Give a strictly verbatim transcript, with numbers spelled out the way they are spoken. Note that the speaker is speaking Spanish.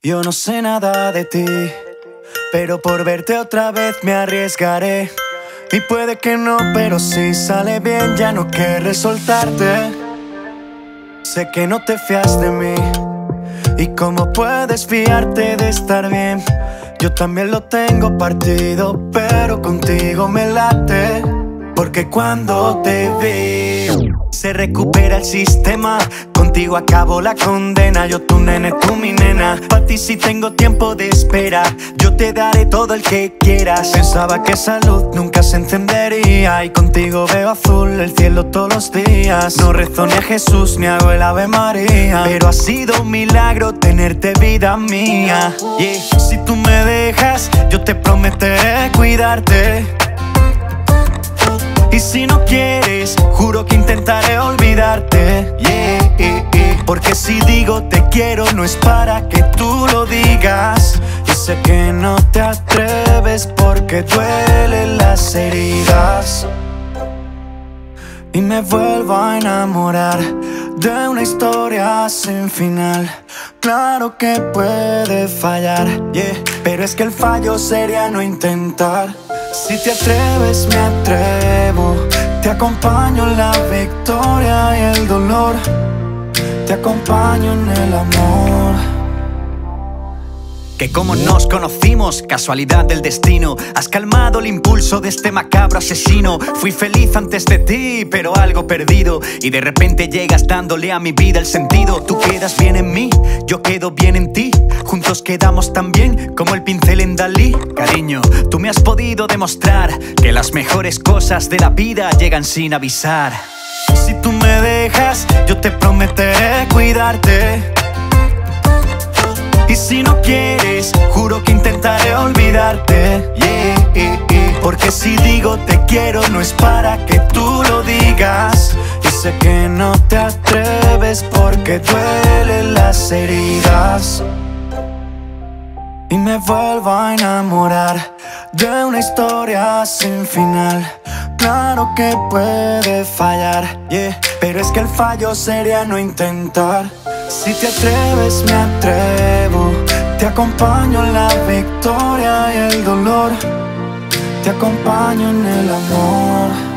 Yo no sé nada de ti, pero por verte otra vez me arriesgaré. Y puede que no, pero si sale bien ya no querré soltarte. Sé que no te fías de mí, y cómo puedes fiarte de estar bien. Yo también lo tengo partido, pero contigo me late. Porque cuando te vi, se recupera el sistema. Contigo acabo la condena. Yo tu nene, tú mi nena. Pa' ti si tengo tiempo de espera. Yo te daré todo el que quieras. Pensaba que esa luz nunca se encendería, y contigo veo azul el cielo todos los días. No rezo ni a Jesús ni hago el Ave María, pero ha sido un milagro tenerte, vida mía. Yeah. Si tú me dejas, yo te prometeré cuidarte. Y si no quieres, juro que intentaré olvidarte. Yeah, yeah, yeah. Porque si digo te quiero, no es para que tú lo digas. Y sé que no te atreves porque duelen las heridas. Y me vuelvo a enamorar de una historia sin final. Claro que puede fallar, yeah, pero es que el fallo sería no intentar. Si te atreves, me atrevo. Te acompaño en la victoria y el dolor. Te acompaño en el amor. Que como nos conocimos, casualidad del destino. Has calmado el impulso de este macabro asesino. Fui feliz antes de ti, pero algo perdido. Y de repente llegas dándole a mi vida el sentido. Tú quedas bien en mí, yo quedo bien en ti. Juntos quedamos tan bien como el pincel en Dalí. Cariño, tú me has podido demostrar que las mejores cosas de la vida llegan sin avisar. Si tú me dejas, yo te prometeré cuidarte. Y si no quieres, juro que intentaré olvidarte. Yeah, yeah, yeah. Porque si digo te quiero, no es para que tú lo digas. Y sé que no te atreves porque duelen las heridas. Y me vuelvo a enamorar de una historia sin final. Claro que puede fallar, yeah, pero es que el fallo sería no intentar. Si te atreves, me atrevo. Te acompaño en la victoria y el dolor. Te acompaño en el amor.